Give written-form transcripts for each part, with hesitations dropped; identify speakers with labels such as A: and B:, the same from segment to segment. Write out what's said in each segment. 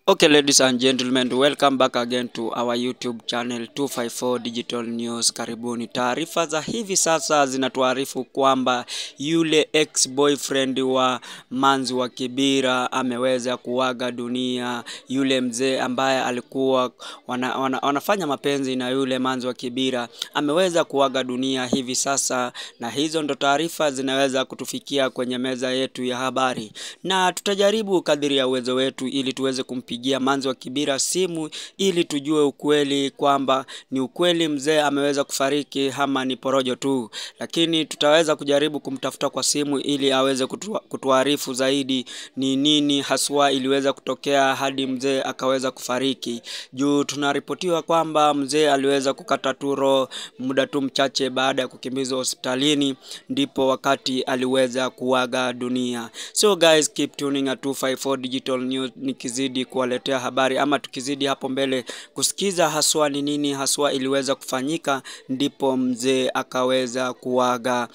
A: Okay, ladies and gentlemen, welcome back again to our YouTube channel 254 Digital News. Karibuni. Taarifa za hivi sasa zinatuarifu kwamba yule ex-boyfriend wa Manzi wa Kibira ameweza kuaga dunia. Yule mzee ambaye alikuwa wanafanya mapenzi na yule Manzi wa Kibira ameweza kuaga dunia hivi sasa, na hizo ndo taarifa zinaweza kutufikia kwenye meza yetu ya habari, na tutajaribu kadiri ya uwezo wetu ili tuweze kumpigia Manzi wa Kibira simu ili tujue ukweli kwamba ni ukweli mzee ameweza kufariki ama ni porojo tu, lakini tutaweza kujaribu kumtafuta kwa simu ili aweze kutuarifu zaidi ni nini haswa iliweza kutokea hadi mzee akaweza kufariki. Juu tunaripotiwa kwamba mzee aliweza kukata turo muda tu mchache baada ya kukimbizwa hospitalini, ndipo wakati aliweza kuaga dunia. So guys, keep tuning at 254 Digital News nikizidi kuwaletea habari, ama tukizidi hapo mbele kusikiza haswa ni nini haswa iliweza kufanyika ndipo mzee akaweza kuaga.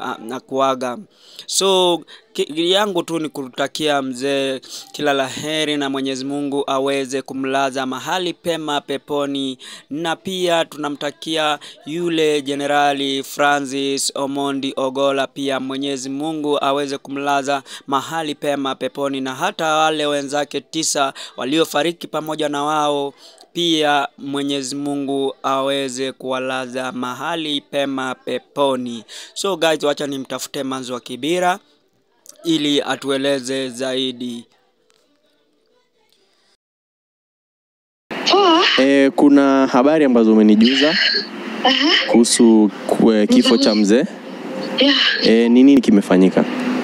A: So yangu tu ni kutakia mzee kila laheri na Mwenyezi Mungu aweze kumlaza mahali pema peponi, na pia tunamtakia yule Generali Francis Omondi Ogolla pia Mwenyezi Mungu aweze kumlaza mahali pema peponi, na hata wale wenzake 9 waliofariki pamoja na wao pia Mwenyezi Mungu aweze kuwalaza mahali pema peponi. So guys, wacha nimtafute Manzi wa Kibira ili atueleze zaidi.
B: Kuna habari ambazo umenijuza kuhusu kifo cha mzee. Nini kimefanyika?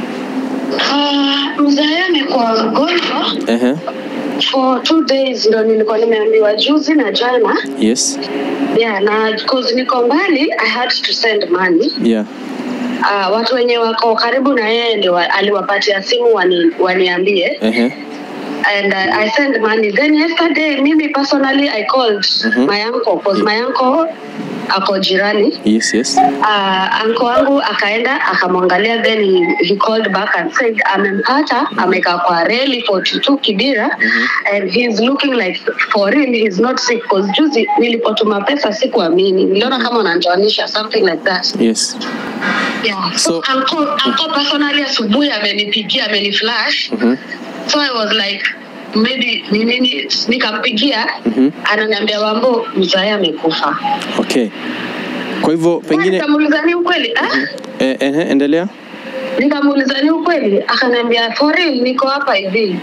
C: Mzee amekuwa mgonjwa. For 2 days ndo nilikuwa nimeambiwa juzi na jana.
B: Yes.
C: Na because niko mbali I had to send money. Watu wenye wako karibu na yeye ndio aliwapatia simu waniambie. And I sent money. Then yesterday mimi personally I called my uncle because my uncle ako jirani.
B: Yes.
C: Uncle wangu akaenda akamwangalia, then he called back and said amempata ameka kwa reli 42 Kibira, and he's looking like for real he's not sick, because juzi nilipotuma pesa sikuamini, niliona kama unanitoanisha something like that.
B: Yes.
C: So uncle personally asubuhi amenipigia ameniflash. So I was like maybe nini, nikampigia ananiambia Wambo mzee amekufa.
B: Okay. Kwa hivyo pengine
C: nikamuuliza ni ukweli?
B: Endelea.
C: Nikamuuliza ni ukweli, akaniambia for real niko hapa hivi.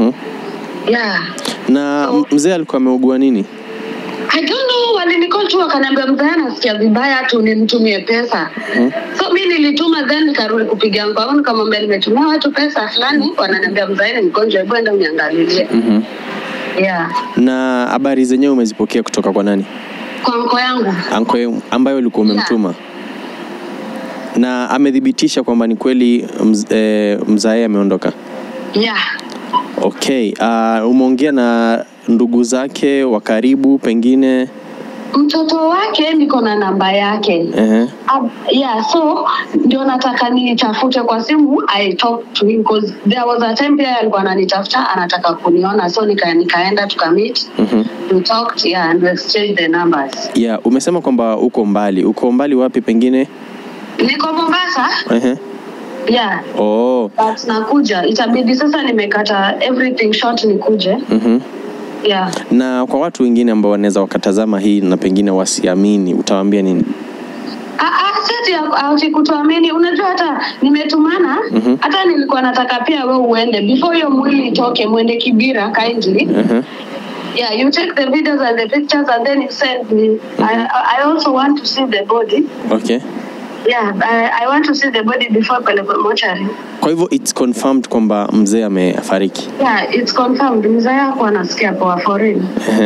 B: Na mzee alikuwa ameugua nini?
C: I don't know, walinicall tu akaniambia mzee anasikia vibaya tu nimtumie pesa. So mimi nilituma, then nikarudi kupiga ngao nikamwambia nimetumia watu pesa fulani, wananiambia mzee ni mgonjwa, hebu enda uniangalilie.
B: Na habari zenyewe umezipokea kutoka kwa nani?
C: Kwa uncle yangu.
B: Uncle ambaye ulikuwa umemtuma. Na amedhibitisha kwamba ni kweli mzee ameondoka? Okay. Umeongea na ndugu zake wa karibu pengine?
C: Mtoto wake niko na namba yake. So ndio nataka nitafute kwa simu. I talked to him because there was a time pia alikuwa ananitafuta anataka kuniona, so nikaenda tukameet. We talked and we exchanged the numbers.
B: Umesema kwamba uko mbali wapi pengine?
C: Niko Mombasa. But nakuja, itabidi sasa nimekata everything short nikuje.
B: Na kwa watu wengine ambao wanaweza wakatazama hii na pengine wasiamini, utawaambia nini?
C: Sasa kutoamini, unajua hata nimetumana, hata nilikuwa nataka pia wewe uende before your mwili itoke, muende Kibira kindly. You take the videos and the pictures and then you send me. I also want to see the body.
B: Okay.
C: I want to see the body before pelekwe mortuary.
B: Kwa hivyo it's confirmed kwamba mzee amefariki?
C: It's confirmed. Mzee yako anasikia poa for real.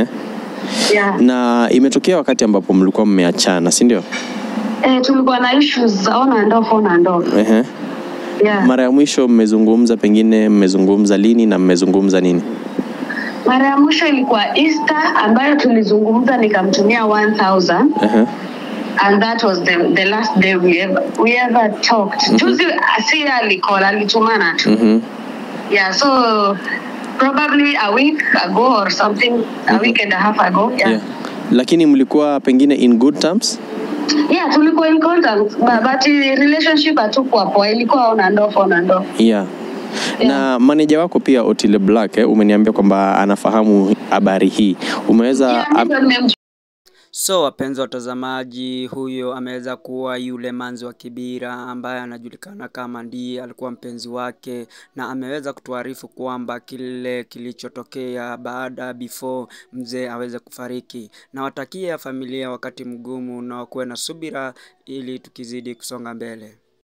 B: Na imetokea wakati ambapo mlikuwa mmeachana, si ndio?
C: Tulikuwa na issues za on and off.
B: Mara ya mwisho mmezungumza, pengine mmezungumza lini na mmezungumza nini?
C: Mara ya mwisho ilikuwa Easter ambayo tulizungumza, nikamtumia 1000. And that was the last day we ever talked. Juzi Asia alitumana tu. So probably a week ago or something, a week and a half ago. Yeah.
B: Lakini mlikuwa pengine in good terms?
C: Yeah, tulikuwa in contact, but relationship hatukuwa poa, ilikuwa on and off.
B: Yeah. Na manager wako pia Otile Black umeniambia kwamba anafahamu habari hii. Umeweza
A: So wapenzi watazamaji, huyo ameweza kuwa yule manzi wa Kibira ambaye anajulikana kama ndiye alikuwa mpenzi wake, na ameweza kutuarifu kwamba kile kilichotokea before mzee aweze kufariki. Na watakia familia wakati mgumu na wakuwe na subira ili tukizidi kusonga mbele.